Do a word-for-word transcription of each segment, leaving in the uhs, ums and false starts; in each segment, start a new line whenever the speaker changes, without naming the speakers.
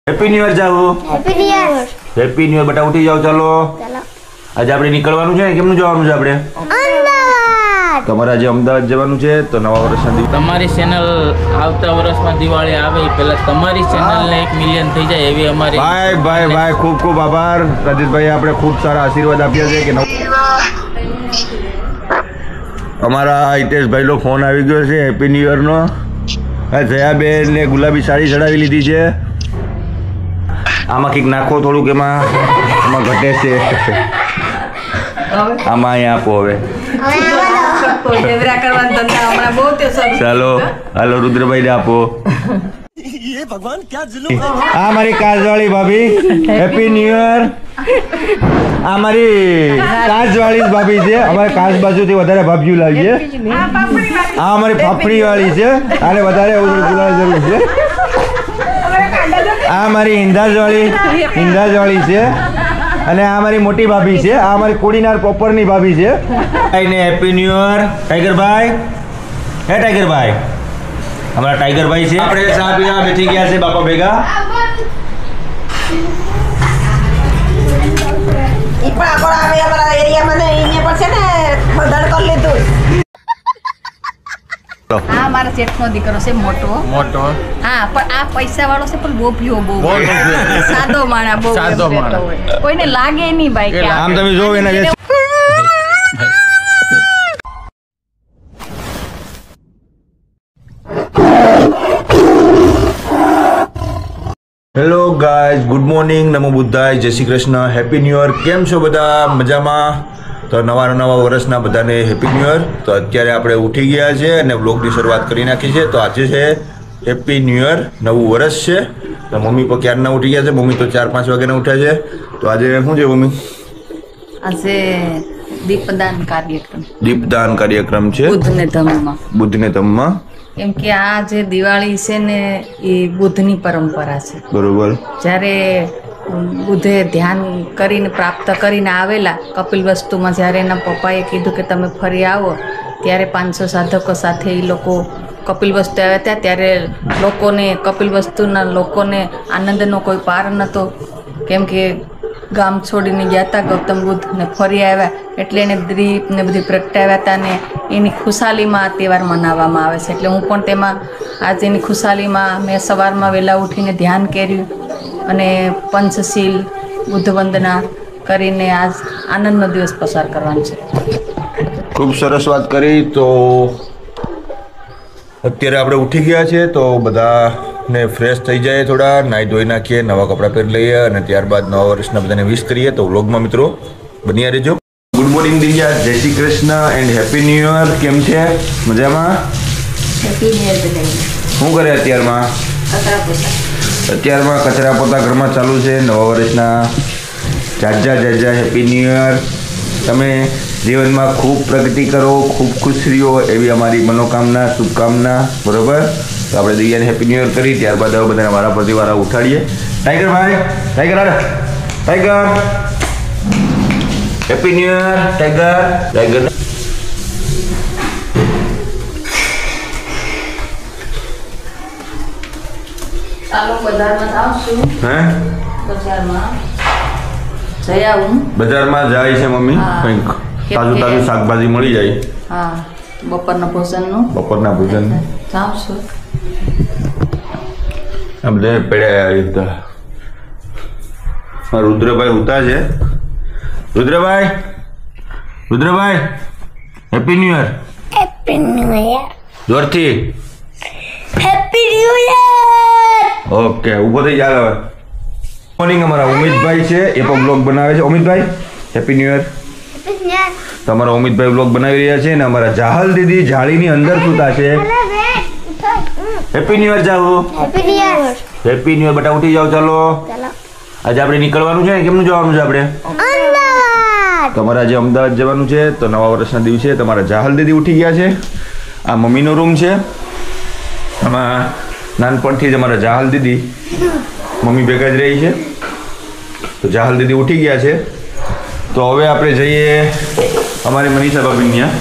Happy new year જાઓ.
Happy new year.
Happy new year બેટા, ઉઠી જાઓ. ચાલો
ચાલો.
આજે આપણે નીકળવાનું છે. કેમનું જવાનું છે આપણે?
અમદાવાદ.
તમારે આજે અમદાવાદ જવાનું છે. તો નવા વર્ષના દિવસે
તમારી ચેનલ આવતા વર્ષમાં દિવાળી આવે એ પહેલા તમારી ચેનલને એક મિલિયન થઈ જાય એવી અમારી.
ભાઈ ભાઈ ભાઈ ખૂબ ખૂબ આભાર રાજેશભાઈ, આપણે ખૂબ સારા આશીર્વાદ આપ્યા છે કે નવ- અમારા હિતેશભાઈ નો ફોન આવી ગયો છે હેપી ન્યુ યર નો. હા, જયાબેન ને ગુલાબી સાડી ચડાવી લીધી છે. આમાં કંઈક નાખો થોડુંક, એમાં એમાં ઘટે છે. આમાં અહીંયા આપો હવે. ચાલો હાલો રૂદ્રભાઈ ને આપો. આ મારી કાજવાળી ભાભી, હેપી ન્યુ યર. આ મારી કાજવાળી ભાભી છે. અમારે કાજ બાજુથી વધારે ભાભીઓ લાવીએ. આ અમારી ફાફડી વાળી છે, આને વધારે બોલાવવાની જરૂર છે. આ મારી હિંદાજ વાળી હિંદાજ વાળી છે, અને આ મારી મોટી ભાભી છે. આ મારી કોડીનાર પ્રોપરની ભાભી છે. ને હેપી ન્યુ યર ટાઈગરભાઈ. હે ટાઈગરભાઈ, અમારા ટાઈગરભાઈ છે. આપણે ચા પીવા બેઠી ગયા છે બાપા ભેગા.
હા, મારા શેઠનો દીકરો છે મોટો
મોટો
હા, પણ આ પૈસા વાળો છે પણ બોભિયો બહુ સાદો માણા બહુ
સાદો માણા.
કોઈને લાગે નહીં ભાઈ કે
આમ તમે જોવો એના વેચ- હેલો ગાઈઝ, ગુડ મોર્નિંગ, નમો બુદ્ધાય, જય Shri Krishna, happy new year. કેમ છો બધા? મજામાં? તો નવા નવા વર્ષના બધાને હેપી ન્યુ યર. તો અત્યારે આપણે ઉઠી ગયા છે અને વ્લોગની શરૂઆત કરી નાખી છે. તો આજે છે હેપી ન્યુ યર, નવું વર્ષ છે. તો મમ્મી પણ ક્યારના ઉઠી ગયા છે. મમ્મી તો ચાર પાંચ વાગ્યાના ઉઠ્યા છે. તો આજે શું છે મમ્મી?
આજે દીપદાન કાર્યક્રમ,
દીપદાન કાર્યક્રમ છે
બુદ્ધને ધર્મમાં.
બુદ્ધને ધમમાં.
કેમ કે આ જે દિવાળી છે ને એ બુદ્ધની પરંપરા છે.
બરોબર.
જ્યારે બુદ્ધે ધ્યાન કરીને પ્રાપ્ત કરીને આવેલા કપિલ વસ્તુમાં, જ્યારે એના પપ્પાએ કીધું કે તમે ફરી આવો, ત્યારે પાંચસો સાધકો સાથે એ લોકો કપિલ વસ્તુ આવ્યા હતા. ત્યારે લોકોને કપિલ વસ્તુના લોકોને આનંદનો કોઈ પાર નહોતો. કેમ કે ગામ છોડીને ગયા હતા ગૌતમ બુદ્ધ ને ફરી આવ્યા એટલે એને દ્વીપ ને બધી પ્રગટાવ્યા હતા, ને એની ખુશાલીમાં આ તહેવાર મનાવવામાં આવે છે. એટલે હું પણ તેમાં આજે એની ખુશાલીમાં મેં સવારમાં વહેલા ઉઠીને ધ્યાન કર્યું અને પંચશીલ બુદ્ધ વંદના કરીને આજ આનંદનો દિવસ પસાર કરવાનો છે.
ખૂબ સરસ વાત કરી. તો અત્યારે આપણે ઉઠી ગયા છે, તો બધાને ફ્રેશ થઈ જાય, થોડા નાહી ધોઈ નાખીએ, નવા કપડાં પહેરી લઈએ અને ત્યારબાદ નવા વર્ષના બધાને વિશ કરીએ. તો વ્લોગમાં મિત્રો બન્યા રહેજો. ગુડ મોર્નિંગ દિવ્યા, જય Shri Krishna and happy new year. કેમ છે? મજામાં? શું કરે અત્યારમાં? અત્યારમાં કચરા પોતા ઘરમાં ચાલુ છે. નવા વર્ષના જાજા જાજા હેપી ન્યુ યર. તમે જીવનમાં ખૂબ પ્રગતિ કરો, ખૂબ ખુશ રહ્યો, એવી અમારી મનોકામના, શુભકામના. બરોબર? તો આપણે દિવ્યાને હેપી ન્યુ યર કરી, ત્યારબાદ હવે બધાને વારા પરથી વારા ઉઠાડીએ. ટાઈગર ભાઈ, ટાઈગર આડે, tiger happy new year. Tiger tiger
ચાલો બજારમાં જાઉં છું.
હે
બજારમાં જઈ આવું.
બજારમાં જાય છે મમ્મી.
હા.
કંઈક તાજું તાજું શાકભાજી મળી જાય.
હા, બપોરના ભોજનનું
બપોરના ભોજન
જાઉં છું.
આ બધા પડ્યા આવી રીતે. આ રુદ્રભાઈ ઉતા છે. Rudrabhai, Rudrabhai happy new year.
Happy new year.
જોરથી
હેપી ન્યુ યર.
ઓકે, ઊભો થઈ જાય હવે. મોર્નિંગ, અમારા ઉમિતભાઈ છે, એ પણ બ્લોગ બનાવે છે. Umitbhai happy new year.
Happy new year.
તો અમારા ઉમિતભાઈ બ્લોગ બનાવી રહ્યા છે, અને અમારા જાહલ દીદી જાળીની અંદર સૂતા છે. હેપી ન્યુ યર જાહુ.
Happy new year.
Happy new year બેટા, ઉઠી જાઓ. ચાલો
ચાલો.
આજે આપણે નીકળવાનું છે. કેમનું જવાનું છે આપણે?
અમદાવાદ.
તમારે આજે અમદાવાદ જવાનું છે. તો નવા વર્ષના દિવસે તમારા જાહલ દીદી ઉઠી ગયા છે. આ મમ્મીનો રૂમ છે. આમાં નાનપણથી જ અમારા જાહલ દીદી મમ્મી ભેગા જ રહી છે. તો જાહલ દીદી ઉઠી ગયા છે. તો હવે આપણે જઈએ અમારી મનીષા ભાભી ત્યાં.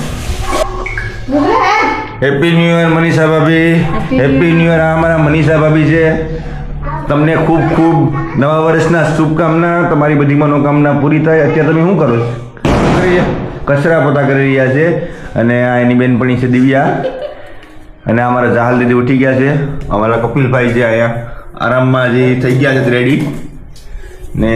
હેપી ન્યુ યર મનીષા ભાભી. Happy new year. આ અમારા મનીષા ભાભી છે. તમને ખૂબ ખૂબ નવા વર્ષના શુભકામના, તમારી બધી મનોકામના પૂરી થાય. અત્યારે તમે શું કરો છો? કચરા પોતા કરી રહ્યા છે. અને આ એની બેનપણી છે દિવ્યા, અને અમારા જાહલ દીદી ઉઠી ગયા છે. અમારા કપિલભાઈ છે અહીંયા આરામમાં જે થઈ ગયા છે રેડી ને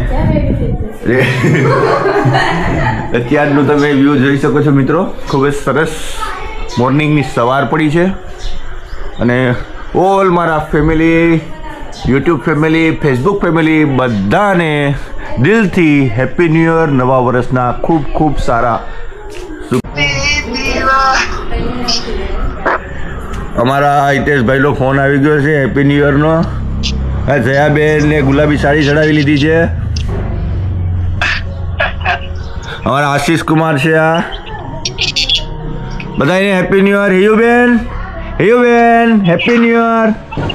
અત્યારનું તમે વ્યૂ જોઈ શકો છો મિત્રો. ખૂબ જ સરસ મોર્નિંગની સવાર પડી છે. અને ઓલ મારા family, YouTube family, Facebook family બધાને દિલથી હેપી ન્યૂ યર, નવા વર્ષના ખૂબ ખૂબ સારા. અમારા હિતેશભાઈનો ફોન આવી ગયો છે હેપી ન્યૂ યરનો. હા, જયાબેન ને ગુલાબી સાડી ચડાવી લીધી છે. અમારા આશીષ કુમાર છે આ. બધાને happy new year. Hiyuben, Hiyuben happy new year.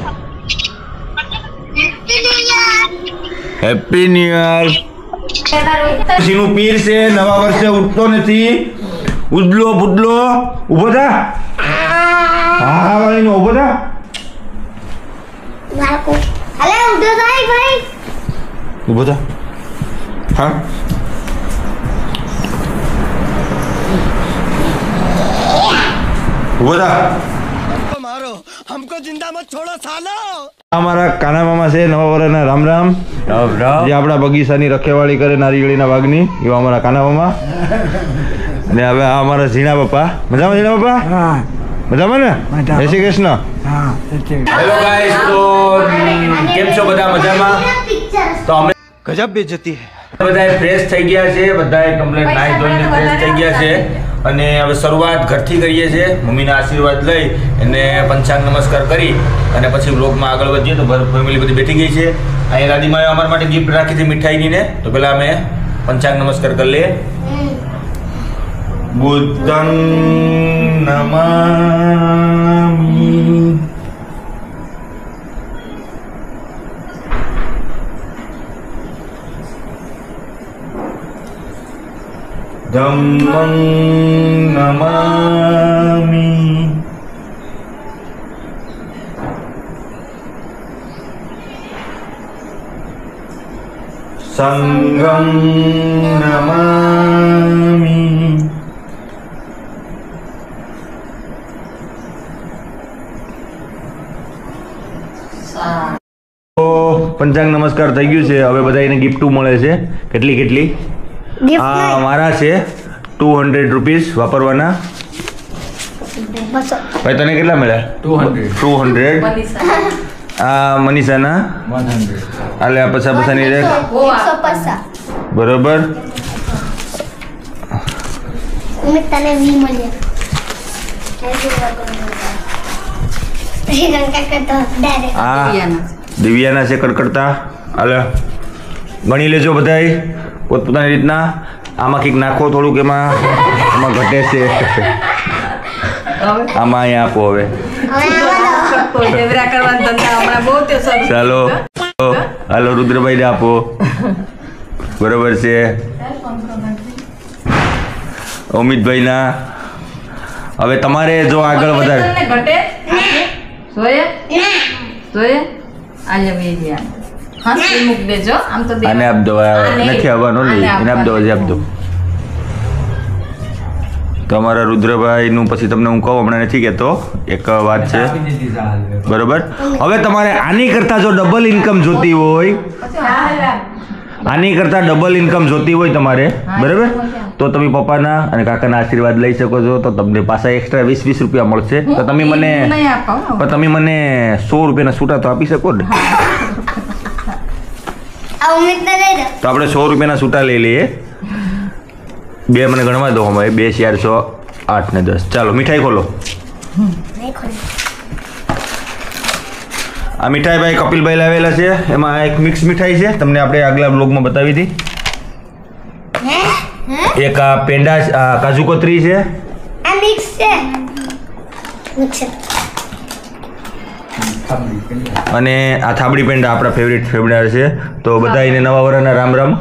Happy new year. સીનું પીર છે, નવા વર્ષે ઉઠતો નથી. ઉડલો પુડલો ઉભો થા. હા ભાઈ નો ઉભો થા.
અલે ઉઠો થાય ભાઈ.
ઉભો થા. હા ઉભો થા.
मारो हमको जिंदा मत छोड़ो सालो.
અમારા કાના મામા છે. નવા વર્ષના રામ રામ. જે આપણા બગીચાની રખેવાળી કરે નારિયેળીના વાગની, એવા અમારા કાના મામા. અને હવે આ અમારા ઝીણા બાપા. મજામાં ઝીણા બાપા? મજામાં ને? જય શ્રી કૃષ્ણ. હેલો ગાઈસ, તો કેમ છો બધા? મજામાં? તો અમે
गजब बेइज्जती है.
બધાએ ફ્રેશ થઈ ગયા છે. બધાએ કમ્પ્લીટ નાઈ ધોઈને ફ્રેશ થઈ ગયા છે. અને હવે શરૂઆત ઘરથી કરીએ છીએ. મમ્મીના આશીર્વાદ લઈ અને પંચાંગ નમસ્કાર કરી અને પછી વ્લોગમાં આગળ વધીએ. તો ફેમિલી બધી બેઠી ગઈ છે. અહીંયા દાદીમાએ અમારા માટે ગિફ્ટ રાખી હતી મીઠાઈની ને. તો પહેલાં અમે પંચાંગ નમસ્કાર કરી લઈએ. બુદ્ધં નમામિ. ધમ્મં નમામિ. સંઘં નમામિ. પંચાંગ નમસ્કાર થઈ ગયું છે. હવે બધા એને ગિફ્ટ મળે છે. કેટલી કેટલી? આ મારા છે ટુ હંડ્રેડ રૂપીસ વાપરવાના. ભાઈ તને કેટલા મળ્યા? Two hundred. Two hundred. આ મનીષાના
વન હંડ્રેડ.
આલે આ પછા પછાની રેક.
એકસો પચાસ.
બરોબર.
ઉમેદ તને વી મળ્યા. શ્રીલંકા કરતો ડાયરેક્ટ.
આ દિવ્યાના છે કડકડતા. હાલે ગણી લેજો બધાય પોતપોતાની રીતના. આમાં કંઈક નાખો થોડુંક, એમાં એમાં ઘટે છે. આમાં અહીંયા આપો હવે. ચાલો હાલો રુદ્રભાઈને આપો. બરોબર છે. અમિતભાઈના. હવે તમારે જો આગળ વધારે આને આપ દો. નથી આવવાનો નહીં, એને આપ દો. હજી આપ દો. તો અમારા રુદ્રભાઈનું પછી તમને હું કહું, હમણાં નથી કહેતો. એક વાત છે બરોબર. હવે તમારે આની કરતા જો ડબલ ઇન્કમ જોતી હોય, આની કરતા ડબલ ઇન્કમ જોતી હોય તમારે, બરાબર, તો તમે પપ્પાના અને કાકાના આશીર્વાદ લઈ શકો છો. તો તમને પાછા એક્સ્ટ્રા વીસ વીસ રૂપિયા મળશે. તો તમે મને પણ તમે મને સો રૂપિયાના છૂટા તો આપી શકો ને? તો આપણે સો રૂપિયાના છૂટા લઈ લઈએ. બે મને ગણવા દો. અમારે બે ચાર સો આઠ ને દસ. ચાલો મીઠાઈ ખોલો. આ મીઠાઈ ભાઈ કપિલભાઈ લાવેલા છે. એમાં એક મિક્સ મીઠાઈ છે, તમને આપણે આગલા બ્લોગમાં બતાવી હતી. એક આ પેંડા, આ કાજુ કતરી છે.
આ મિક્સ છે. મિક્સ.
અને આ થાબડી પેંડા આપણા ફેવરિટ ફેવરિટ છે. તો બધા એને નવા વર્ષના રામ રામ.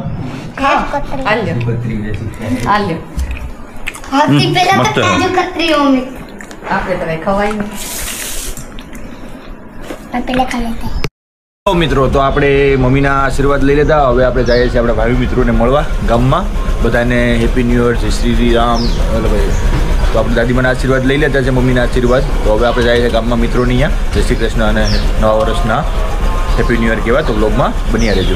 હાથી પેલા તો કાજુ કતરી ઓમી.
આપણે તો કઈ ખવાય નહીં.
પેલા ખાલી
તો મિત્રો તો આપણે મમ્મીના આશીર્વાદ લઈ લેતા હવે આપણે જઈએ છીએ આપણા ભાઈ મિત્રોને મળવા ગામમાં બધાને હેપી ન્યૂ યર જય શ્રી રામ એટલે ભાઈ તો આપણે દાદીમાના આશીર્વાદ લઈ લેતા છે મમ્મીના આશીર્વાદ તો હવે આપણે જઈએ છીએ ગામમાં મિત્રોની અહીંયા જય શ્રી કૃષ્ણ અને નવા વર્ષના હેપી ન્યૂ યર કહેવા તો બ્લોગમાં બન્યા રહેજો.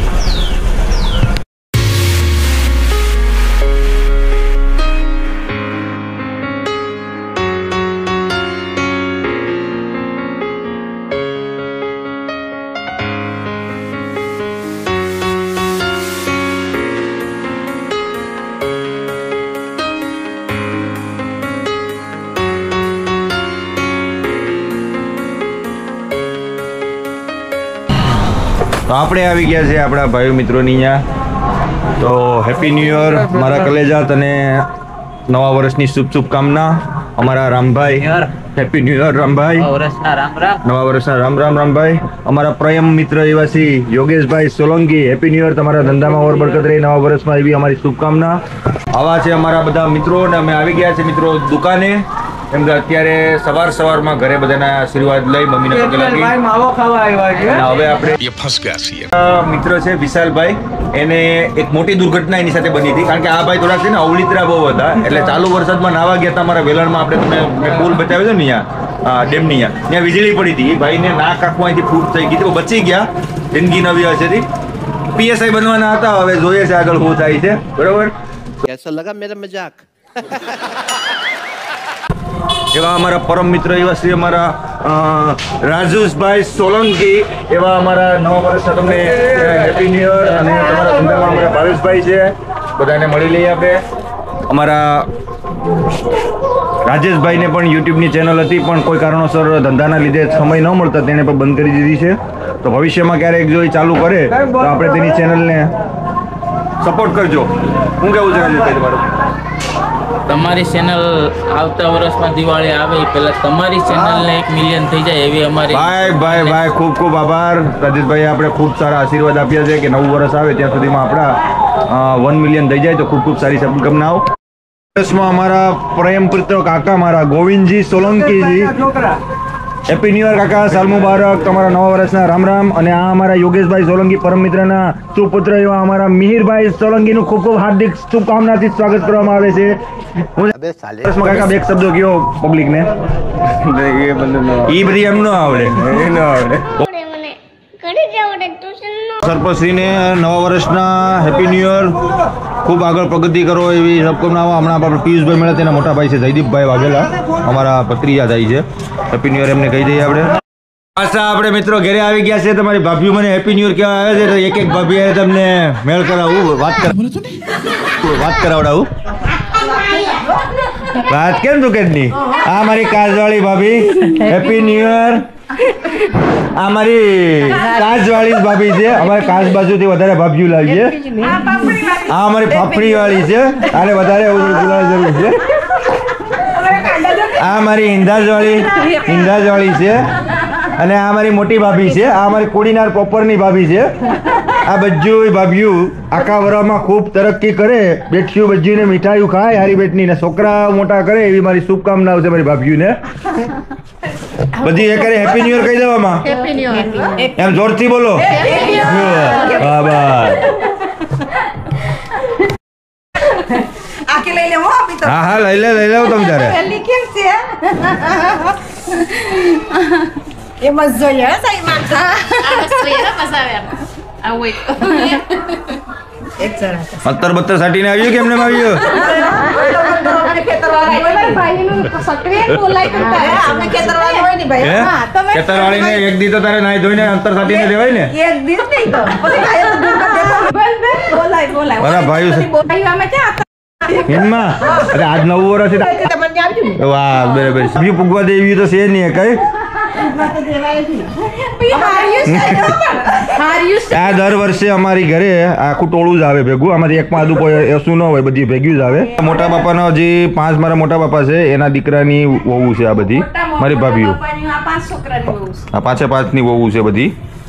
તો આપણે આવી ગયા છે આપણા ભાઈઓ મિત્રોની અહીંયા તો હેપી ન્યૂ યર મારા કલેજા તને નવા વર્ષની શુભ શુભકામના અમારા Rambhai happy new year Rambhai નવા વર્ષના રામ રામ રામભાઈ અમારા પ્રેમ મિત્ર એવાસી Yogeshbhai Solanki happy new year તમારા ધંધામાં ઓર બરકત રહી નવા વર્ષમાં એવી અમારી શુભકામના. આવા છે અમારા બધા મિત્રો અને અમે આવી ગયા છે મિત્રો દુકાને એમ કે અત્યારે સવાર સવારમાં ઘરે બધાના આશીર્વાદ લઈ મમ્મીને પગે લાગી હવે આપણે મિત્ર છે વિશાલભાઈ એને એક મોટી દુર્ઘટના એની સાથે બની હતી કારણ કે આ ભાઈ થોડાક છે ને અવળીતરા બહુ હતા એટલે ચાલુ વરસાદમાં નાવા ગયા હતા અમારા વેલણમાં આપણે તમને મેં પુલ બતાવ્યો હતો ને અહીંયા ડેમની અહીંયા ત્યાં વીજળી પડી હતી એ ભાઈને નાક આંખમાં અહીંથી ફૂટ થઈ ગઈ હતી બચી ગયા જિંદગી નવી હશે પીએસઆઈ બનવાના હતા હવે જોઈએ છે આગળ શું થાય છે બરોબર.
कैसा लगा मेरा मजाक
એવા અમારા પરમ મિત્ર એવા શ્રી અમારા રાજુષભાઈ સોલંકી એવા અમારા નવા વર્ષના તમને હેપી ન્યૂ યર અને તમારા ધંધામાં અમારા ભાવેશભાઈ છે બધાને મળી લઈએ આપણે. અમારા રાજેશભાઈને પણ યુટ્યુબની ચેનલ હતી પણ કોઈ કારણોસર ધંધાના લીધે સમય ન મળતા તેને પણ બંધ કરી દીધી છે તો ભવિષ્યમાં ક્યારેક જો એ ચાલુ કરે તો આપણે તેની ચેનલને સપોર્ટ કરજો. હું કેવું છે રાજેશભાઈ તમારું?
તમારી ચેનલ આવતા વર્ષમાં દિવાળી આવે એ પહેલા તમારી ચેનલને એક મિલિયન થઈ જાય એવી અમારી
ભાઈ ભાઈ ભાઈ ખૂબ ખૂબ આભાર રાજેશભાઈ આપણે ખૂબ સારા આશીર્વાદ આપ્યા છે કે નવું વર્ષ આવે ત્યાં સુધીમાં આપણા વન મિલિયન થઈ જાય તો ખૂબ ખૂબ સારી શુભકામનાઓ. વર્ષમાં અમારા પ્રેમ પુત્ર કાકા મારા Govindji Solankiji happy new year કાકા સાલ મુબારક તમારા નવા વર્ષના રામ રામ અને આ અમારા યોગેશભાઈ સોલંકી પરમ મિત્રના સુપુત્ર એવા અમારા મિહિરભાઈ સોલંકીનું ખૂબ ખૂબ હાર્દિક શુભકામનાથી સ્વાગત કરવામાં આવે છે. કાકા બે શબ્દો કયો પબ્લિક ને ઈ બધી એમ ન આવડે એ ન આવડે.
મને ઘરે જવું ટ્યુશન
સરપંચશ્રીને નવા વર્ષના હેપી ન્યૂ યર ખૂબ આગળ પ્રગતિ કરો એવી શુભકામનાઓ. હમણાં આપણે પિયુષભાઈ મળ્યા તેના મોટા ભાઈ છે જયદીપભાઈ વાઘેલા અમારા ભત્રીજા થાય છે હેપી ન્યૂ યર એમને કહી દઈએ આપણે. પાછા આપણે મિત્રો ઘરે આવી ગયા છે તમારી ભાભીઓ મને હેપી ન્યૂ યર કહેવા આવે છે તો એક એક ભાભી તમને મેળ કરાવું વાત કરાવું વાત કરાવડાવું વાત કેમ તું કેટલી આ મારી કાજવાળી ભાભી હેપી ન્યૂ યર. આ મારી કાચવાળી ભાભી છે અમારે કાચ બાજુથી વધારે ભાભીઓ લાવીએ. આ અમારી ફાફડી વાળી છે આને વધારે જરૂર છે. આ મારી હિંદાજ વાળી હિંદાજ વાળી છે અને આ મારી મોટી ભાભી છે આ અમારી કોડીનાર પ્રોપરની ભાભી છે. આ બધું ભાભીઓ આખા વરામાં ખૂબ તરક્કી કરે બેઠીઓ બજીને મીઠાઈઓ ખાય હારી બેટની ને છોકરા મોટા કરે એવી મારી શુભકામનાઓ છે મારી ભાભીઓને. બધી એક હેપી ન્યૂ યર કહી દેવામાં એમ જોરથી બોલો. હા હા લઈ લે લઈ લેવું તમે તારે
એ મસ્ત જોઈએ સહી માનતા
અત્તર બત્તર સાટીને આવ્યું કેમ ને આવ્યું ખેતરવાળીને એક દી તો તારે નાઈ ધોઈને અંતર સાટીને દેવાય ને મારા ભાઈ હિન્દમાં અરે આજ નવું વર્ષ વાહ બરાબર બીજું પૂગવા દેવી તો છે નહીં કઈ આ દર વર્ષે અમારી ઘરે આખું ટોળું જ આવે ભેગું આમાંથી એક માં કોઈ એસું ન હોય બધી ભેગું જ આવે. મોટા બાપાનો જે પાંચ મારા મોટા બાપા છે એના દીકરાની વહુ છે આ બધી મારી ભાભીઓ આ પાંચે પાંચ ની વહુ છે બધી.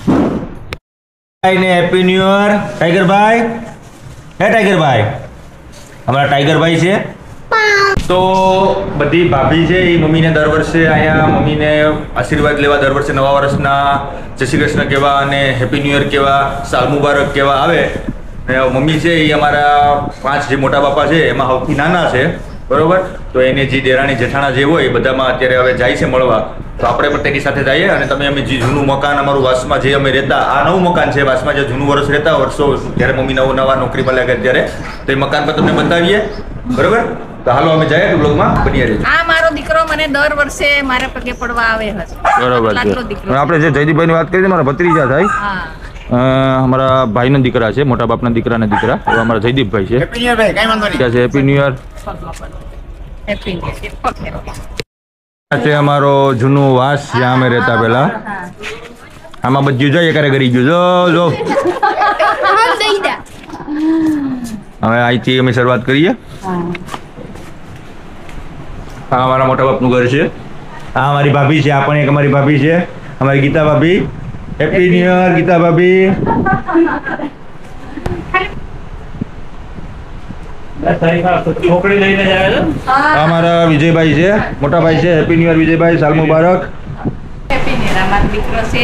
હેપી ન્યૂ યર ટાઈગરભાઈ હે ટાઈગરભાઈ અમારા ટાઈગરભાઈ છે તો બધી ભાભી છે એ મમ્મીને દર વર્ષે અહીંયા મમ્મીને આશીર્વાદ લેવા દર વર્ષે નવા વર્ષના જય શ્રી કૃષ્ણ કહેવા અને હેપી ન્યૂ યર કહેવા, સાલ મુબારક કહેવા આવે. ને મમ્મી છે એ અમારા પાંચ જે મોટા બાપા છે એમાં સૌથી નાના છે, બરોબર. તો એને જે દેરાણી જેઠાણા જે હોય એ બધામાં અત્યારે હવે જાય છે મળવા, તો આપણે પણ તેની સાથે જઈએ. અને તમે અમે જે જૂનું મકાન અમારું વાસમાં જે અમે રહેતા, આ નવું મકાન છે વાસમાં, જે જૂનું વર્ષ રહેતા વર્ષો જ્યારે મમ્મી નવો નવા નોકરી પર લાગ્યા ત્યારે, તો એ મકાન પર તમને બતાવીએ, બરોબર. તો હાલો અમે જઈએ બ્લોગમાં, બની રહીએ.
આ મારો દીકરો મને દર વર્ષે મારા પગે પડવા આવે હશે.
બરોબર છે.
આટલો દીકરો.
આપણે જે જયદીપભાઈની વાત કરી હતી, મારા ભત્રીજા થાય,
હા.
અ, અમારા ભાઈના દીકરા છે, મોટા બાપના દીકરાના દીકરા, એવા અમારા જયદીપભાઈ છે.
હેપી ન્યુ યર ભાઈ, કઈ વાંધો નહીં.
ક્યાં છે happy new year.
Happy new year.
આ છે અમારો જૂનું વાસ જ્યાં અમે રહેતા પહેલા. આમાં બધું જોઈએ ક્યારે કરી ગયું જો જો. હવે અહીંથી અમે શરૂઆત કરીએ. આ અમારા મોટા બાપનું ઘર છે. આ અમારી ભાભી છે, આ પણ એક અમારી ભાભી છે, અમારી ગીતા ભાભી. હેપી ન્યુ યર ગીતા ભાભી.
છોકરી લઈને જાય છે.
આ અમારા વિજયભાઈ છે, મોટા ભાઈ છે. હેપી ન્યુ યર વિજયભાઈ, સાલ મુબારક.
Happy new year. અમારો દીકરો છે.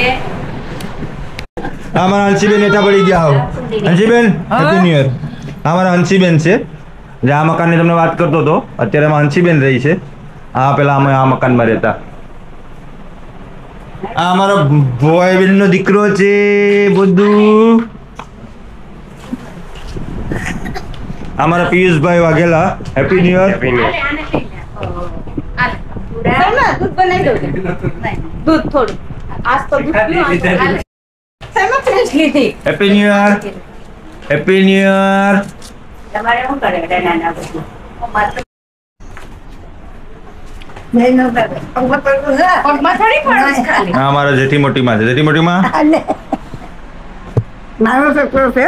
આ અમારા હંસીબેન હેઠા પડી ગયા હો. Hansiben happy new year. આ અમારા હંસીબેન છે, જે આ મકાનની તમને વાત કરતો હતો, અત્યારે એમાં હંસીબેન રહી છે. આ પેલા અમે આ મકાનમાં રહેતા. આ અમારો ભાઈબેન નો દીકરો છે બધું. અમારા Piyushbhai Vaghela, happy new year.
દૂધ બનાવી દઉં. દૂધ થોડું. આજ તો દૂધ પીવાનું. શેમાં ફ્રેશ લીધી?
Happy new year. Happy new year.
તમારે શું કરે નાના બધું?
આ અમારા જેઠી મોટી માં છે. જેઠી મોટી માં
મારો છોકરો છે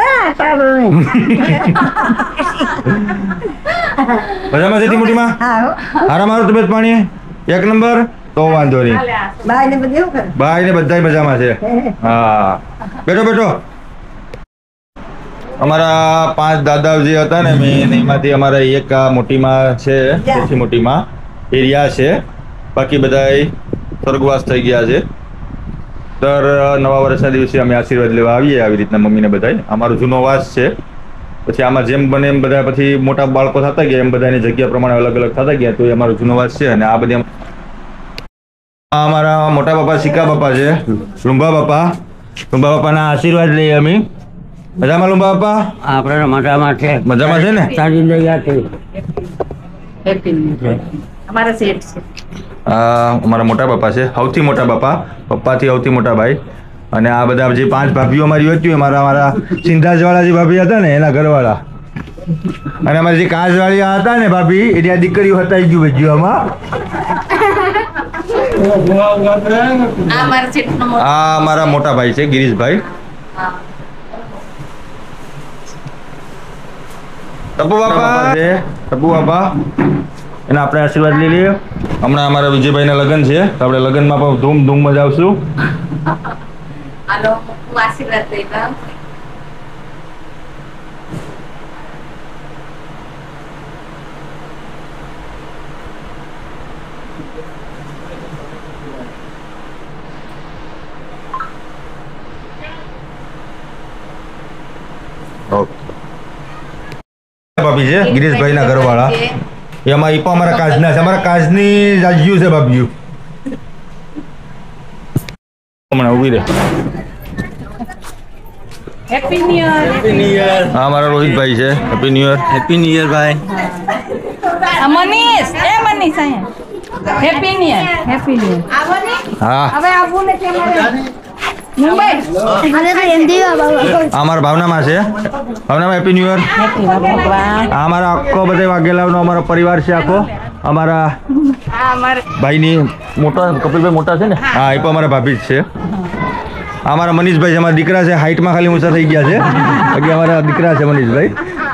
મજામાં જેઠી મોટી માં? હારા મારો તબિયત પાણી એક નંબર? તો વાંધો નહીં.
ભાઈ ને બધું કરે
ભાઈ ને બધા મજામાં છે. હા બેઠો બેઠો. અમારા પાંચ દાદા જે હતા ને મેં એમાંથી અમારા એક આ મોટીમાં છે, સૌથી મોટીમાં એ રહ્યા છે. બાકી બધા સ્વર્ગવાસ થઈ ગયા છે. દર નવા વર્ષના દિવસે અમે આશીર્વાદ લેવા આવીએ આવી રીતના મમ્મીને બધાય. અમારો જૂનો વાસ છે. પછી આમાં જેમ બને એમ બધા પછી મોટા બાળકો થતા ગયા એમ બધાની જગ્યા પ્રમાણે અલગ અલગ થતા ગયા, તો એ અમારો જૂનો વાસ છે. અને આ બધી આ અમારા મોટા બાપા સિક્કા બાપા છે, લુંબા બાપા. લુંબા બાપાના આશીર્વાદ લઈએ અમે. મજામાં લુંબા બાપા?
આપણે મજામાં છે.
મજામાં છે ને?
સારી દયા છે.
Happy new year. અમારા શેઠ છે.
આ અમારા મોટા બાપા છે, સૌથી મોટા બાપા, પપ્પાથી સૌથી મોટા ભાઈ. અને આ બધા જે પાંચ ભાભીઓ અમારી હતી, અમારા અમારા સિંધાજવાળા જે ભાભી હતા ને એના ઘરવાળા. અને અમારી જે કાજવાળી હતા ને ભાભી, એ ત્યાં દીકરીઓ હતા એ ગયું બધું આમાં.
આ મારા શેઠનો મોટો.
આ અમારા મોટા ભાઈ છે ગિરીશભાઈ. ટપુ બાપા છે, ટપુ બાપા. એના આપણે આશીર્વાદ લઈ લઈએ. હમણાં અમારા વિજયભાઈના લગ્ન છે, તો આપણે લગ્નમાં પણ ધૂમ ધૂમ મજા આવશું.
હાલો હું આશીર્વાદ લઈ લઉં.
ભાભી છે ગિરીશભાઈના ઘરવાળા. એમાં એ પણ અમારા કાજના છે, અમારા કાજની રાજ્યું છે ભાભીઓ. હમણાં ઉભી રહે.
Happy new year.
હા અમારા રોહિતભાઈ છે. Happy new year. Happy new year ભાઈ.
મનીષ એ મનીષ અહીંયા. Happy new year. Happy new year.
હા
હવે આવવું નથી અમારે મુંબઈ.
આ અમારા ભાવનામાં છે. ભાવનામાં હેપી ન્યુ યર. આ અમારા આખો બધા વાઘેલાનો અમારો પરિવાર છે આખો. અમારા
આ અમારે
ભાઈની મોટા કપિલભાઈ મોટા છે ને, હા એ પણ અમારા ભાભી જ છે. આ અમારા મનીષભાઈ છે, અમારા દીકરા છે. હાઈટમાં ખાલી ઊંચા થઈ ગયા છે, બાકી અમારા દીકરા છે મનીષભાઈ.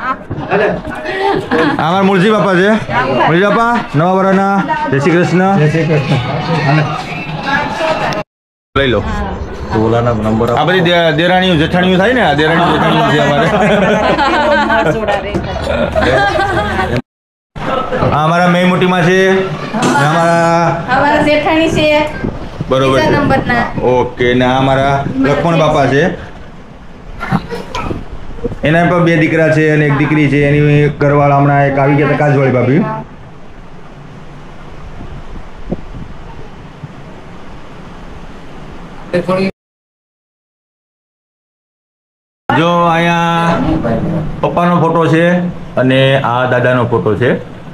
આ અમારા મુરજી બાપા છે. મુરજી બાપા નવા વર્ષના જય શ્રી કૃષ્ણ. જય શ્રી કૃષ્ણ. લઈ લો. આ બધી દે- દેરાણીઓ જેઠાણીઓ થાય ને, આ દેરાણીઓ જેઠાણીઓ છે અમારે. આ અમારા મેં મોટીમાં છે ને અમારા
અમારા જેઠાણી છે
બરોબર
બીજા
છે
નંબરના.
ઓકે ને આ અમારા લક્ષ્મણ બાપા છે એના પણ બે દીકરા છે અને એક દીકરી છે એની ઘરવાળા હમણાં એક આવી ગયા હતા કાજવાળી ભાભી જો અહીંયા પપ્પાનો ફોટો છે અને આ દાદાનો ફોટો છે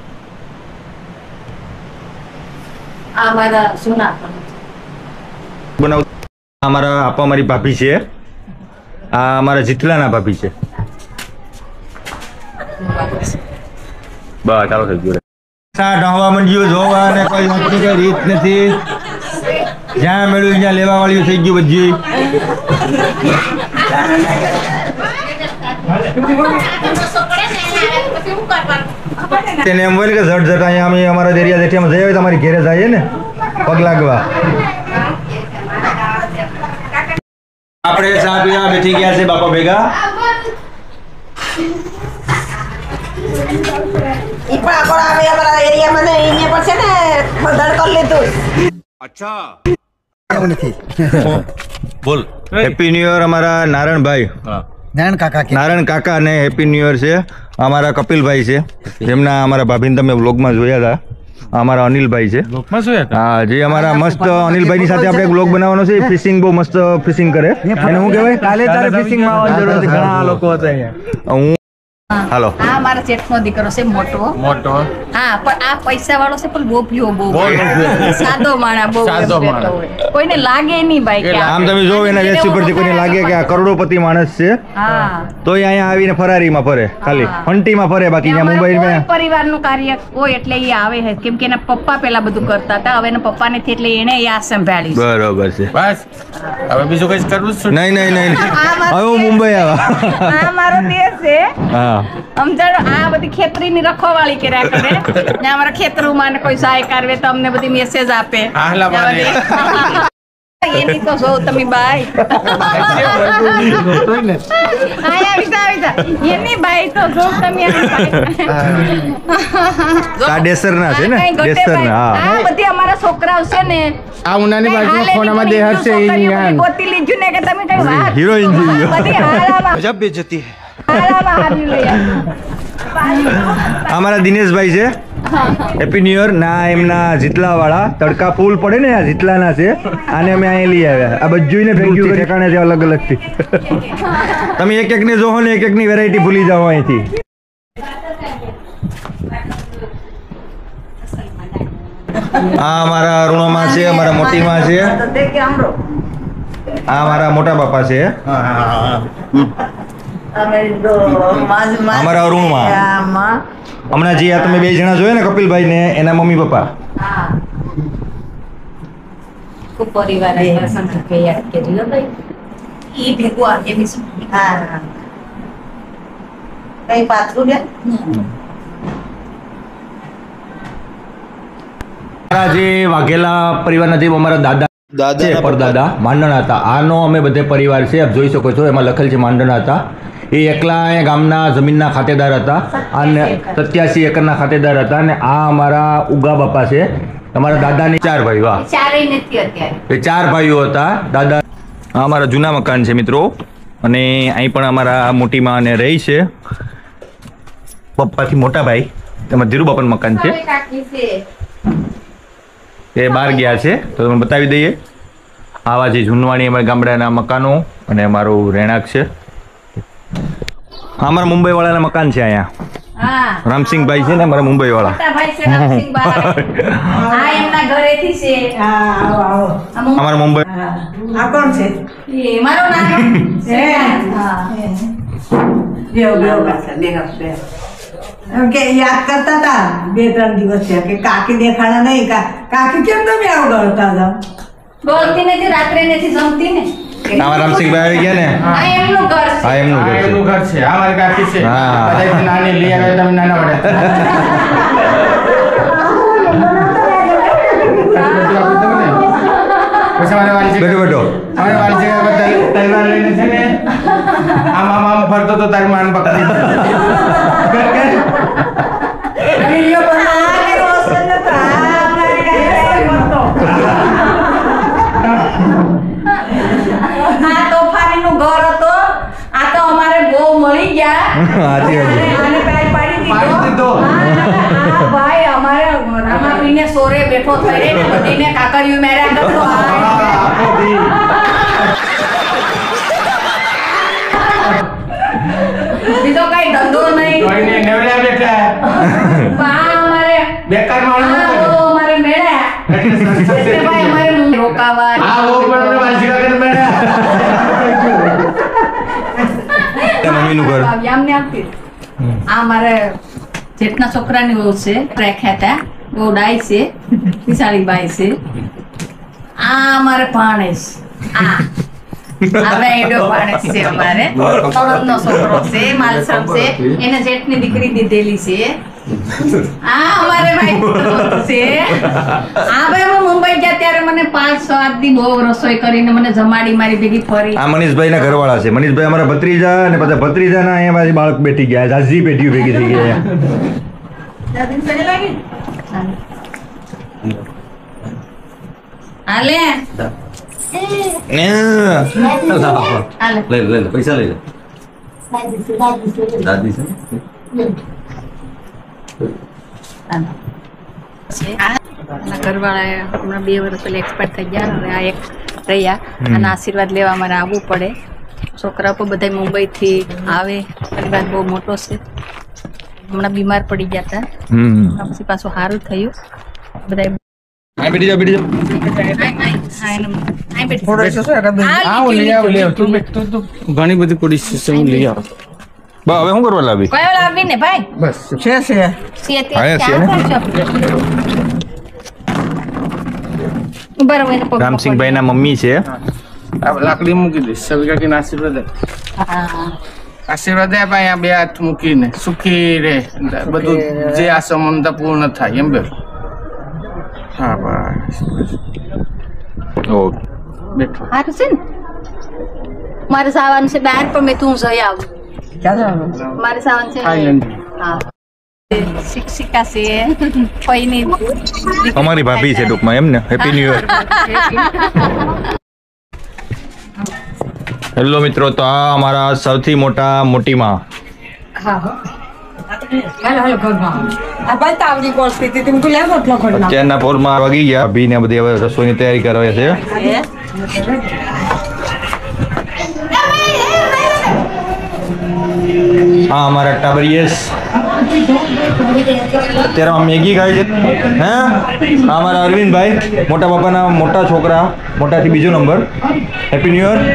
આ અમારા જૂના
બનાવ અમારા આપા અમારી ભાભી છે આ અમારા જીતલાના ભાભી છે બસ ચાલો થઈ ગયું સા ઢહવા માંડ્યું જોવા અને કોઈ નક્કી કઈ રીત નથી જ્યાં મળ્યું ત્યાં લેવા વાળ્યું થઈ ગયું બધી તેને એમ હોય ને કે ઝટ ઝટ અહીંયા અમે અમારા દરિયા જેઠિયામાં જઈએ હોય તમારી ઘેરે જઈએ ને પગ લાગવા આપણે ચા પીવા બેઠી ગયા છે બાપા ભેગા
ઈ પણ આગળ આવે અમારા એરિયામાં ને અહીંયા પર છે ને બધાડ કરી લીધું.
બોલ હેપી ન્યુ યર અમારા નારાયણભાઈ
નારાયણ કાકા કે
નારાયણ કાકા ને હેપી ન્યુ યર છે અમારા કપિલભાઈ છે જેમના અમારા ભાભીને તમે વ્લોગમાં જોયા હતા અમારા અનિલભાઈ છે હા જે અમારા મસ્ત અનિલભાઈની સાથે આપણે એક વ્લોગ બનાવવાનો છે ફિશિંગ બહુ મસ્ત ફિશિંગ કરે એને શું કહેવાય કાલે તારે ફિશિંગમાં આવવાની જરૂર હતી ઘણા લોકો હતા અહીંયા હું હાલો
આ મારા જેઠનો દીકરો છે મોટો
મોટો
હા પણ આ પૈસા વાળો છે પણ બહુ પીવો બહુ સાદો માણા બહુ
સાદો
એમ રહેતો હોય. કોઈને લાગે નહીં ભાઈ કે
આમ તમે જો એના વેચી પરથી કોઈને લાગે કે આ કરોડોપતિ માણસ છે
હા
તો એ અહીંયા આવીને ફરારીમાં ફરે ખાલી ફંટીમાં ફરે બાકી અહીંયા મુંબઈમાં
પરિવારનું કાર્ય હોય એટલે એ આવે છે કેમ કે એના પપ્પા પેલા બધું કરતા હતા હવે એના પપ્પાને થી એટલે એને આ સંભાળી છે.
બરોબર છે
બસ હવે બીજું કઈ કરવું જ
નહીં નહીં નહીં હવે હું મુંબઈ આવા
આ મારો દેશ છે
હા
સમજાણો આ બધી ખેતરીની રખવાળી કર્યા કરે ને અમારા ખેતરોમાં ને કોઈ સહાય કરવે તો અમને બધી મેસેજ આપે
હાલા બાને.
એની તો જો તમે બાઈ આયા આવી જા આવી જા એની બાઈ તો જો તમે
આ ડેસરના છે ને ડેસરના હા
આ બધી અમારા છોકરાઓ છે ને
આ ઉનાની બાજુ ફોનામાં દેહર છે ઈ ન્યાન
ગોતી લીધું ને કે તમે કઈ વાત
હિરોઈન જેવી.
બધી હાલામાં
गजब बेइज्जती है
હાલામાં હારી લઈ આવ્યા.
અમારા દિનેશભાઈ છે હેપી ન્યુ યર ના એમના જીતલા વાળા તડકા ફૂલ પડે ને આ જીતલાના છે આને અમે અહીં લઈ આવ્યા આ બધું ભેગું ઠેકાણે છે અલગ અલગ થી તમે એક એક ને જોહો ને એક એક ની વેરાયટી ભૂલી જાઓ અહીંથી આ અમારા અરુણોમાં છે અમારા મોટીમાં છે આ અમારા મોટા બાપા છે અમારા અરુણમાં હમણાં જે આ તમે બે જણા જોયા ને કપિલભાઈ ને એના મમ્મી પપ્પા
ખૂબ પરિવાર આવ્યા સંત કે યાદ કર્યું ભાઈ ઈ ભેગું આ એવી શું
હા કઈ પાછું લે
અમારા જે વાઘેલા પરિવારના જે અમારા દાદા દાદા છે પરદાદા માંડણા હતા આનો અમે બધે પરિવાર છે આપ જોઈ શકો છો એમાં લખેલ છે માંડણા હતા એ એકલા અહીંયા ગામના જમીનના ખાતેદાર હતા અને સત્યાસી એકરના ખાતેદાર હતા અને આ અમારા ઉગા બાપા છે તમારા દાદાની ચાર ભાઈ વાહ
ચારેય નથી અત્યારે
એ ચાર ભાઈઓ હતા દાદા આ અમારા જૂના મકાન છે મિત્રો અને અહીં પણ અમારા મોટી માં અને રહી છે પપ્પાથી મોટા ભાઈ તેમાં ધીરુ બાપાનું મકાન છે
કાકી છે
એ બહાર ગયા છે તો તમે બતાવી દઈએ આવા જે જૂનવાણી અમારા ગામડાના મકાનો અને અમારું રહેણાંક છે અમારા મુંબઈ વાળાના મકાન છે અહીંયા
હા
રામસિંહભાઈ છે ને અમારા મુંબઈ વાળા
મોટા ભાઈ છે રામસિંહભાઈ આ એમના ઘરેથી છે
હા આવો આવો
આ મું-
અમારા મુંબઈ
આ કોણ છે
એ મારો નાનો છે હા
બેવ બેવ પાછા બેવ બેવ કે યાદ કરતા હતા બે ત્રણ દિવસ થયા કે કાકી દેખાણા નહીં કા કાકી કેમ તમે આવું કરતા હતા
બોલતી નથી રાત્રે નથી જમતી ને
અમારા રામસિંહભાઈ આવી ગયા ને
આ એમનું ઘર છે
હા એમનું
આ
ઘર
એમનું
છે
ઘર છે આ મારી કાકી છે
હા.
કદાચ નાની લઈ આવે તમે નાના વડે પછી મારે વાલી
બેઠો બેઠો
અમારે વાલી જગ્યા પર તલ- તલવાર લઈને છે ને આમ આમ આમ ફરતો તો તારી માન પકડી
વિડીયો બનાવો
મળી ગયા
હાજી, હાજી.
આને- આને પેલા પાડી દીધો હા, હા, ભાઈ અમારે રામાપીને સોરે બેઠો થઈ રે ને બધીને કાકરિયું મેર્યા કરતો બીજો કઈ ધંધો નહીં હા અમારે
બેકાર
હા,
માણસ
ઓ અમારે મેળ્યા એટલે ભાઈ અમારે રોકાવા
આ વો પણ વાંચી વગર મેળા
મમ્મીનું ઘર
આમને આપી આ મારે જેઠના છોકરાની વહુ છે રાખ્યા હતા બહુ ડાય છે વિશાળી બાઈ છે આ અમારે ભાણેજ આ આ વેડો ભાણેજ છે અમારે તળદનો છોકરો છે માલસમ છે એને જેઠની દીકરી દીધેલી છે આ અમારે ભાઈ છે આ ભાઈ હું મુંબઈ ગયા ત્યારે મને પાંચ સાત દી બહુ રસોઈ કરીને મને જમાડી મારી ભેગી ફરી
આ મનીષભાઈ ના ઘરવાળા છે. મનીષભાઈ અમારા ભત્રીજા અને બધા ભત્રીજા ના અહીંયા મારી બાળક બેઠી ગયા જાજી પેઢીઓ ભેગી થઈ ગયા
દાદીને સડે લાગી હાલે હાલે
લઈ લે લે પૈસા લઈ લે દાદી છે
એના ઘરવાળા હમણાં બે વર્ષ પહેલા એક્સપાયર થઈ ગયા હવે આ એક રહ્યા અને આશીર્વાદ લેવા અમારે આવવું પડે છોકરા પણ બધા મુંબઈથી આવે પરિવાર બહુ મોટો છે હમણાં બીમાર પડી ગયા હતા
હમ
પછી પાછું સારું થયું બધા
આ બેઠી જાઓ બેઠી જાઓ
ઘણી બધી પડી છે હું લઈ આવું
બા હવે શું કરવા લાવી
કયો લાવી ને ભાઈ
બસ છે છે
સિયતે
હા, છે
ક્યાં
ને?
કરશો? બરાબર એને પગ
રામસિંહભાઈ ના મમ્મી છે
આ લાકડી મૂકી દઈશ સવિકા કે આશીર્વાદ આપ.
હા
આશીર્વાદ આપ અહીંયા બે હાથ મૂકીને સુખી રે બધું જે આ સમનતા પૂર્ણ થાય એમ બે હા બસ
ઓકે
બેઠો
સારું છે ને મારે સાવાનું છે બહાર પણ મેં તું જઈ આવું મારે સાવાનું છે
થાઈલેન્ડ
હા શિક્ષિકા છે કોઈની
અમારી ભાભી છે ટૂંકમાં એમ ને હેપી ન્યુ યર હેલો મિત્રો તો આ અમારા સૌથી મોટા મોટીમાં અત્યારના પોરમાં વાગી ગયા ભાભી ને બધી હવે રસોઈની તૈયારી કરે છે હા અમારા ટાબરિયેસ અત્યારે આ મેગી ખાય છે હે આ અમારા અરવિંદભાઈ મોટા બાપાના મોટા છોકરા મોટાથી બીજો નંબર હેપી ન્યુ યર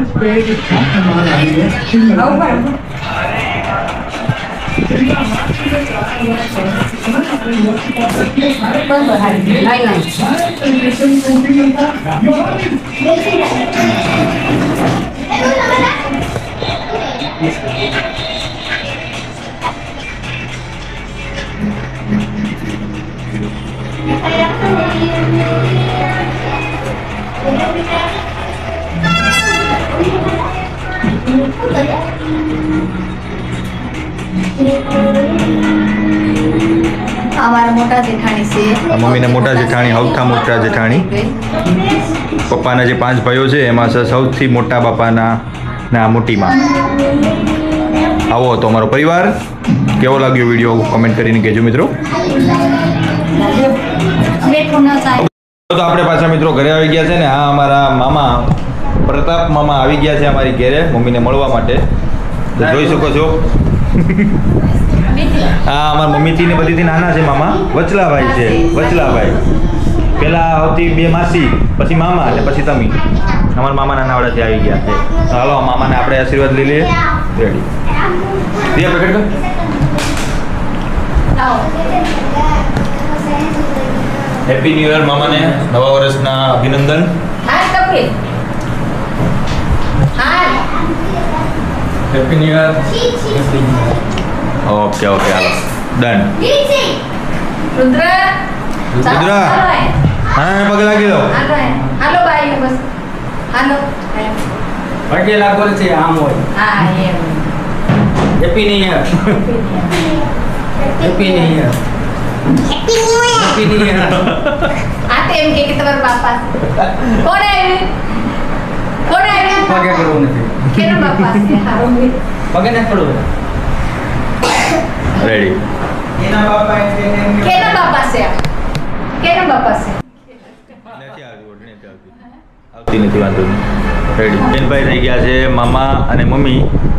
અમારા મોટા જેઠાણી છે
આ મમ્મીના મોટા જેઠાણી સૌથી મોટા જેઠાણી પપ્પાના જે પાંચ ભાઈઓ છે એમાં સ- સૌથી મોટા બાપાના ના મોટીમાં આવો હતો અમારો પરિવાર કેવો લાગ્યો વિડીયો કમેન્ટ કરીને કહેજો મિત્રો
બેઠું ન થાય
તો આપણે પાછા મિત્રો ઘરે આવી ગયા છે ને આ અમારા મામા પ્રતાપ મામા આવી ગયા છે અમારી ઘરે મમ્મીને મળવા માટે તો જોઈ શકો છો આ અમારા મમ્મીથી ને બધીથી નાના છે મામા વચલાભાઈ છે વચલાભાઈ પેલા આવતી બે માસી પછી મામા અને પછી તમે અમારા મામાના નાવડાથી આવી ગયા છે તો હાલો મામાને આપણે આશીર્વાદ લઈ લઈએ રેડી દિયા પેકેટ કર હેપી ન્યુ યર મામાને નવા વર્ષના અભિનંદન
હા કપી હા
happy new year okay okay હાલો ડન
રુદ્ર
રુદ્ર હા પગ લાગી દો
હાલો હાલો બાઈ બસ હાલો
પગે લાગો છે આમ હોય
હા એમ
happy new year happy new year happy new year
આ તો એમ કે કે તમારા બાપા કોણ આવ્યું કોણ આવ્યું
પગે કરવું નથી.
કેના બાપા છે હારું બી
પગે નથી પડવું.
રેડી.
એના બાપા એટલે એમને-
કેના બાપા છે આ? કેના બાપા છે
આવતી નથી વાંધો નહીં. રેડી. બેનભાઈ થઈ ગયા છે મામા અને મમ્મી.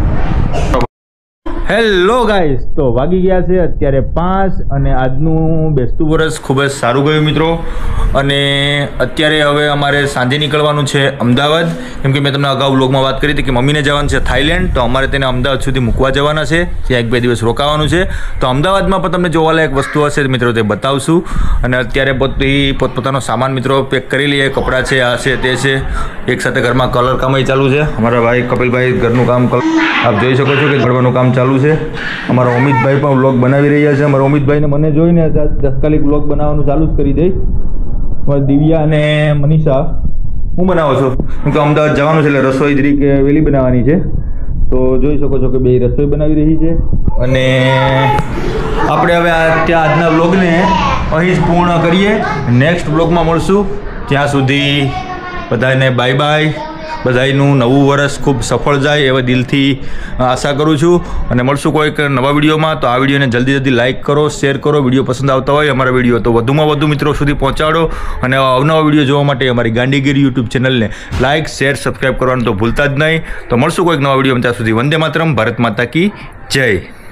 હેલો ગાઈસ, તો વાગી ગયા છે અત્યારે પાંચ અને આજનું બેસતું વરસ ખૂબ જ સારું ગયું મિત્રો. અને અત્યારે હવે અમારે સાંજે નીકળવાનું છે અમદાવાદ, કેમ કે મેં તમને અગાઉ બ્લોગમાં વાત કરી હતી કે મમ્મીને જવાનું છે થાઈલેન્ડ, તો અમારે તેને અમદાવાદ સુધી મૂકવા જવાના છે, ત્યાં એક બે દિવસ રોકાવાનું છે. તો અમદાવાદમાં પણ તમને જોવાલાયક વસ્તુ હશે મિત્રો, તે બતાવશું. અને અત્યારે પોતે પોતપોતાનો સામાન મિત્રો પેક કરી લઈએ, કપડાં છે, આ છે તે છે. એક સાથે ઘરમાં કલર કામ ચાલુ છે. અમારા ભાઈ કપિલભાઈ ઘરનું કામ આપ જોઈ શકો છો કે ઘડવાનું કામ ચાલુ છે. અમારા અમિતભાઈ પણ વ્લોગ બનાવી રહ્યા છે. અમારા અમિતભાઈને મને જોઈને તાત્કાલિક વ્લોગ બનાવવાનું ચાલુ જ કરી દઈ. દિવ્યા અને મનીષા હું બનાવો છો? કેમ કે અમદાવાદ જવાનું છે એટલે રસોઈ જરીક વહેલી બનાવવાની છે, તો જોઈ શકો છો કે બે રસોઈ બનાવી રહી છે. અને આપણે હવે આ ત્યાં આજના વ્લોગને અહીં જ પૂર્ણ કરીએ. નેક્સ્ટ વ્લોગમાં મળશું. ત્યાં સુધી બધાને બાય બાય. બધાનું નવું વર્ષ ખૂબ સફળ જાય એવા દિલથી આશા કરું છું. અને મળશું કોઈક નવા વિડીયોમાં. તો આ વિડીયોને જલ્દી જલ્દી લાઇક કરો, શેર કરો. વિડીયો પસંદ આવતા હોય અમારા વિડીયો તો વધુમાં વધુ મિત્રો સુધી પહોંચાડો. અને અવનવા વિડીયો જોવા માટે અમારી ગાંડીગીરી યુટ્યુબ ચેનલને લાઇક, શેર, સબસ્ક્રાઈબ કરવાનું તો ભૂલતા જ નહીં. તો મળશું કોઈક નવા વિડીયોમાં. ત્યાં સુધી વંદે માતરમ. ભારત માતા કી જય.